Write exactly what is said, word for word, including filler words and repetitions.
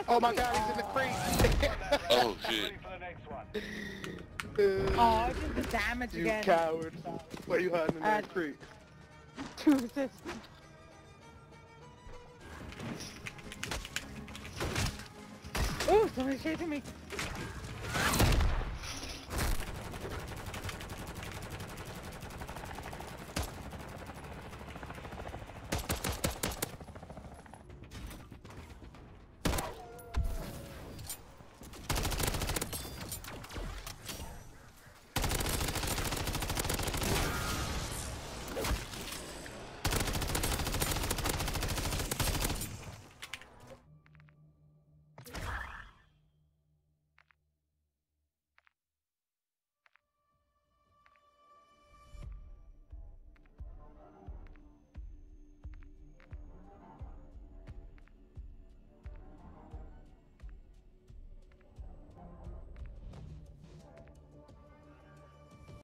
Oh my god, he's in the crate. Oh shit. Oh, I did the damage You again. coward. Why are you hiding in that Uh, crate? Two assists. Oh, somebody's chasing me.